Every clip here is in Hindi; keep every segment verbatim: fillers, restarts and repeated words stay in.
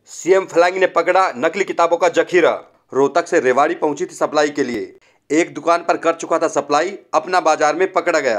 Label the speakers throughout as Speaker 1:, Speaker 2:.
Speaker 1: सीएम फ्लाइंग ने पकड़ा नकली किताबों का जखीरा। रोहतक से रेवाड़ी पहुंची थी सप्लाई के लिए। एक दुकान पर कर चुका था सप्लाई, अपना बाजार में पकड़ा गया।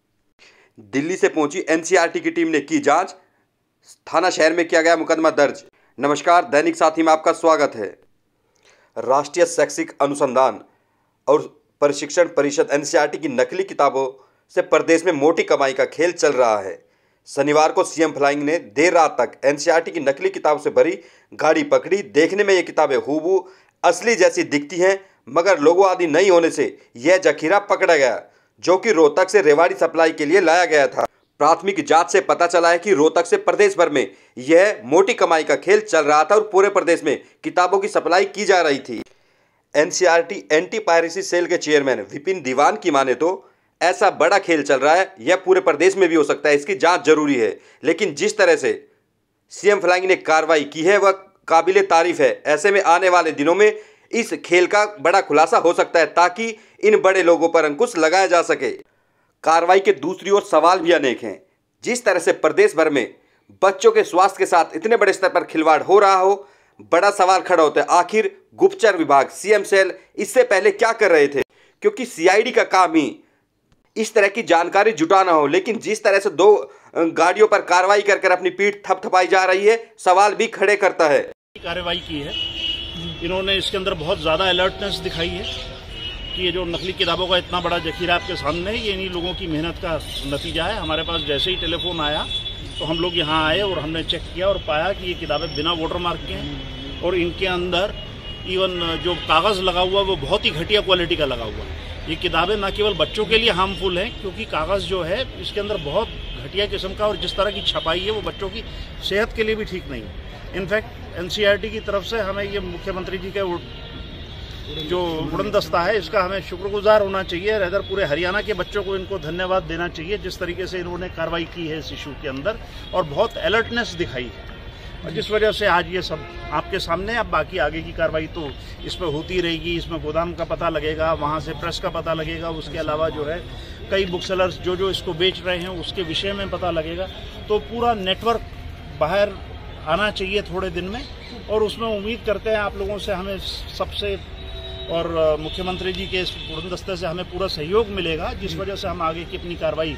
Speaker 1: दिल्ली से पहुंची एनसीईआरटी की टीम ने की जांच। थाना शहर में किया गया मुकदमा दर्ज। नमस्कार, दैनिक साथी में आपका स्वागत है। राष्ट्रीय शैक्षिक अनुसंधान और प्रशिक्षण परिषद एनसीईआरटी की नकली किताबों से प्रदेश में मोटी कमाई का खेल चल रहा है। शनिवार को सीएम फ्लाइंग ने देर रात तक एनसीईआरटी की नकली किताबों से भरी गाड़ी पकड़ी। देखने में ये किताबें हूबहू असली जैसी दिखती हैं, मगर लोगो आदि नहीं होने से यह जखीरा पकड़ा गया, जो कि रोहतक से रेवाड़ी सप्लाई के लिए लाया गया था। प्राथमिक जांच से पता चला है कि रोहतक से प्रदेश भर में यह मोटी कमाई का खेल चल रहा था और पूरे प्रदेश में किताबों की सप्लाई की जा रही थी। एनसीईआरटी एंटी पायरेसी सेल के चेयरमैन विपिन दीवान की माने तो ऐसा बड़ा खेल चल रहा है, यह पूरे प्रदेश में भी हो सकता है। इसकी जांच जरूरी है, लेकिन जिस तरह से सीएम फ्लाइंग ने कार्रवाई की है वह काबिले तारीफ है। ऐसे में आने वाले दिनों में इस खेल का बड़ा खुलासा हो सकता है, ताकि इन बड़े लोगों पर अंकुश लगाया जा सके। कार्रवाई के दूसरी ओर सवाल भी अनेक हैं। जिस तरह से प्रदेश भर में बच्चों के स्वास्थ्य के साथ इतने बड़े स्तर पर खिलवाड़ हो रहा हो, बड़ा सवाल खड़ा होता है, आखिर गुप्तचर विभाग, सीएम सेल इससे पहले क्या कर रहे थे? क्योंकि सीआईडी का काम ही इस तरह की जानकारी जुटाना हो, लेकिन जिस तरह से दो गाड़ियों पर कार्रवाई कर कर अपनी पीठ थपथपाई जा रही है, सवाल भी खड़े करता है।
Speaker 2: कार्रवाई की है, इन्होंने इसके अंदर बहुत ज़्यादा अलर्टनेस दिखाई है कि ये जो नकली किताबों का इतना बड़ा जखीरा आपके सामने है, ये इन्हीं लोगों की मेहनत का नतीजा है। हमारे पास जैसे ही टेलीफोन आया तो हम लोग यहाँ आए और हमने चेक किया और पाया कि ये किताबें बिना वाटर मार्क के हैं और इनके अंदर इवन जो कागज़ लगा हुआ वो बहुत ही घटिया क्वालिटी का लगा हुआ है। ये किताबें न केवल बच्चों के लिए हार्मफुल हैं, क्योंकि कागज़ जो है इसके अंदर बहुत घटिया किस्म का और जिस तरह की छपाई है वो बच्चों की सेहत के लिए भी ठीक नहीं है। इनफैक्ट एनसीईआरटी की तरफ से हमें ये मुख्यमंत्री जी के जो उड़न दस्ता है इसका हमें शुक्रगुजार होना चाहिए। इधर पूरे हरियाणा के बच्चों को इनको धन्यवाद देना चाहिए, जिस तरीके से इन्होंने कार्रवाई की है इस इशू के अंदर और बहुत अलर्टनेस दिखाई है, और जिस वजह से आज ये सब आपके सामने। अब बाकी आगे की कार्रवाई तो इसमें होती रहेगी। इसमें गोदाम का पता लगेगा, वहाँ से प्रेस का पता लगेगा, उसके अलावा जो है कई बुक सेलर्स जो जो इसको बेच रहे हैं उसके विषय में पता लगेगा। तो पूरा नेटवर्क बाहर आना चाहिए थोड़े दिन में, और उसमें उम्मीद करते हैं आप लोगों से, हमें सबसे और मुख्यमंत्री जी के इस उड़न दस्ते से हमें पूरा सहयोग मिलेगा, जिस वजह से हम आगे की अपनी कार्रवाई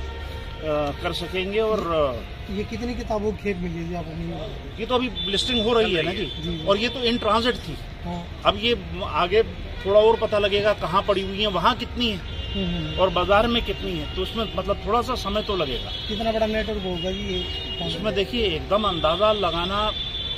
Speaker 2: कर सकेंगे। और
Speaker 3: ये कितनी किताबों की खेप मिली है आपको?
Speaker 2: ये तो अभी लिस्टिंग हो रही है ना जी, जी। और ये तो इन ट्रांजिट थी। हाँ। अब ये आगे थोड़ा और पता लगेगा कहाँ पड़ी हुई है, वहाँ कितनी है और बाजार में कितनी है, तो उसमें मतलब थोड़ा सा समय तो लगेगा।
Speaker 3: कितना बड़ा नेटवर्क होगा जी ये?
Speaker 2: उसमें देखिए एकदम अंदाजा लगाना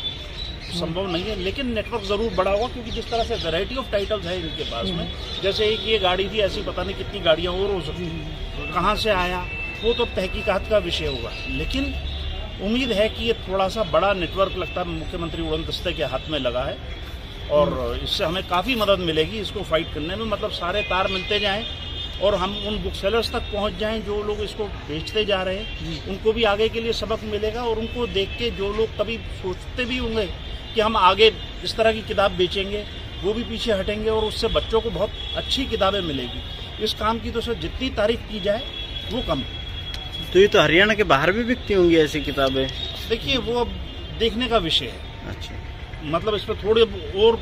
Speaker 2: संभव नहीं है, लेकिन नेटवर्क जरूर बड़ा होगा, क्योंकि जिस तरह से वैरायटी ऑफ टाइटल्स है इनके पास में, जैसे एक ये गाड़ी थी, ऐसी पता नहीं कितनी गाड़ियाँ और हो सकती, कहाँ से आया वो तो तहकीकात का विषय होगा। लेकिन उम्मीद है कि ये थोड़ा सा बड़ा नेटवर्क लगता है मुख्यमंत्री उड़न दस्ते के हाथ में लगा है, और इससे हमें काफ़ी मदद मिलेगी इसको फाइट करने में। मतलब सारे तार मिलते जाएं और हम उन बुक सेलर्स तक पहुंच जाएं जो लोग इसको बेचते जा रहे हैं, उनको भी आगे के लिए सबक मिलेगा, और उनको देख के जो लोग कभी सोचते भी होंगे कि हम आगे इस तरह की किताब बेचेंगे, वो भी पीछे हटेंगे और उससे बच्चों को बहुत अच्छी किताबें मिलेगी। इस काम की तो सर जितनी तारीफ की जाए वो कम।
Speaker 4: तो ये तो हरियाणा के बाहर भी बिकती होंगी ऐसी किताबें?
Speaker 2: देखिए वो अब देखने का विषय है।
Speaker 4: अच्छा,
Speaker 2: मतलब इस पर थोड़े और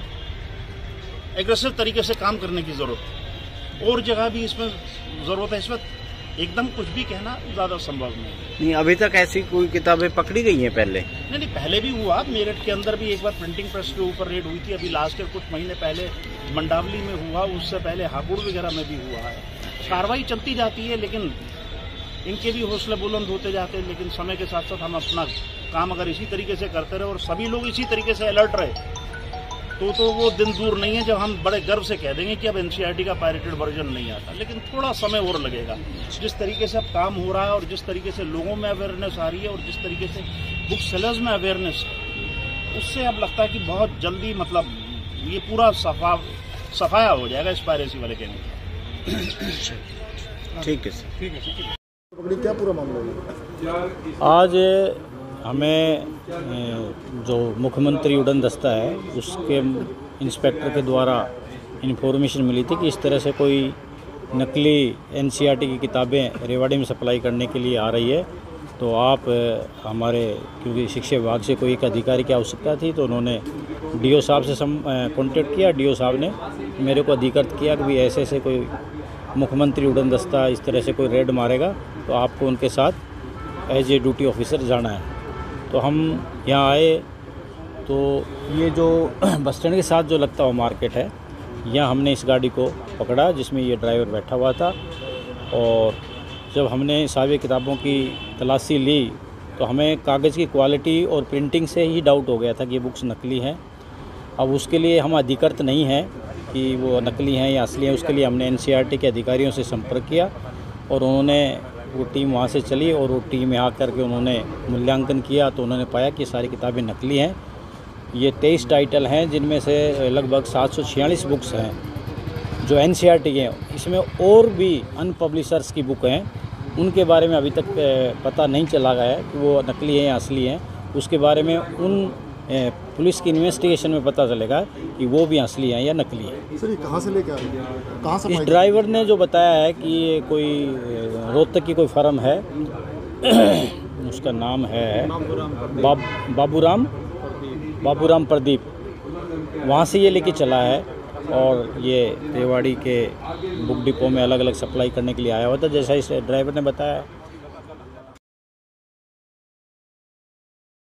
Speaker 2: एग्रेसिव तरीके से काम करने की जरूरत है, और जगह भी इसमें जरूरत है। इसमें एकदम कुछ भी कहना ज्यादा संभव नहीं
Speaker 4: नहीं। अभी तक ऐसी कोई किताबें पकड़ी गई हैं पहले?
Speaker 2: नहीं नहीं, पहले भी हुआ। मेरठ के अंदर भी एक बार प्रिंटिंग प्रेस के ऊपर रेड हुई थी, अभी लास्ट के कुछ महीने पहले मंडावली में हुआ, उससे पहले हापुड़ वगैरह में भी हुआ है। कार्रवाई चलती जाती है, लेकिन इनके भी हौसले बुलंद होते जाते हैं। लेकिन समय के साथ साथ हम अपना काम अगर इसी तरीके से करते रहे और सभी लोग इसी तरीके से अलर्ट रहे, तो तो वो दिन दूर नहीं है जब हम बड़े गर्व से कह देंगे कि अब एनसीईआरटी का पायरेटेड वर्जन नहीं आता। लेकिन थोड़ा समय और लगेगा। जिस तरीके से अब काम हो रहा है और जिस तरीके से लोगों में अवेयरनेस आ रही है और जिस तरीके से बुक सेलर्स में अवेयरनेस है, उससे अब लगता है कि बहुत जल्दी मतलब ये पूरा सफा सफाया हो जाएगा इस पायरेसी वाले कहने।
Speaker 4: ठीक है सर, ठीक है।
Speaker 3: क्या पूरा मामला है?
Speaker 5: आज हमें जो मुख्यमंत्री उड़न दस्ता है उसके इंस्पेक्टर के द्वारा इन्फॉर्मेशन मिली थी कि इस तरह से कोई नकली एनसीईआरटी की किताबें रेवाड़ी में सप्लाई करने के लिए आ रही है, तो आप हमारे, क्योंकि शिक्षा विभाग से कोई एक अधिकारी की आवश्यकता थी, तो उन्होंने डीओ साहब से सम कॉन्टेक्ट किया। डीओ साहब ने मेरे को अधिकृत किया कि भाई ऐसे ऐसे कोई मुख्यमंत्री उड़न दस्ता इस तरह से कोई रेड मारेगा तो आपको उनके साथ एज ए ड्यूटी ऑफिसर जाना है। तो हम यहाँ आए तो ये जो बस स्टैंड के साथ जो लगता हुआ मार्केट है, यहाँ हमने इस गाड़ी को पकड़ा जिसमें ये ड्राइवर बैठा हुआ था। और जब हमने सारी किताबों की तलाशी ली तो हमें कागज़ की क्वालिटी और प्रिंटिंग से ही डाउट हो गया था कि ये बुक्स नकली हैं। अब उसके लिए हम अधिकृत नहीं हैं कि वो नकली हैं या असली हैं। उसके लिए हमने एनसीईआरटी के अधिकारियों से संपर्क किया और उन्होंने, वो टीम वहाँ से चली और वो टीम यहाँ कर के उन्होंने मूल्यांकन किया तो उन्होंने पाया कि सारी किताबें नकली हैं। ये तेईस टाइटल हैं जिनमें से लगभग सात सौ छियालीस बुक्स हैं जो एनसीईआरटी के हैं। इसमें और भी अनपब्लिशर्स की बुक हैं, उनके बारे में अभी तक पता नहीं चला गया है कि वो नकली हैं या असली हैं। उसके बारे में उन पुलिस की इन्वेस्टिगेशन में पता चलेगा कि वो भी असली हैं या नकली हैं।
Speaker 3: सर ये कहाँ से लेके आ रहे हैं, कहाँ से?
Speaker 5: इस ड्राइवर ने जो बताया है कि ये कोई रोहतक की कोई फर्म है, उसका नाम है बाब बाबूराम बाबूराम प्रदीप, वहाँ से ये लेके चला है और ये रेवाड़ी के बुक डिपो में अलग अलग सप्लाई करने के लिए आया हुआ था, जैसा इस ड्राइवर ने बताया।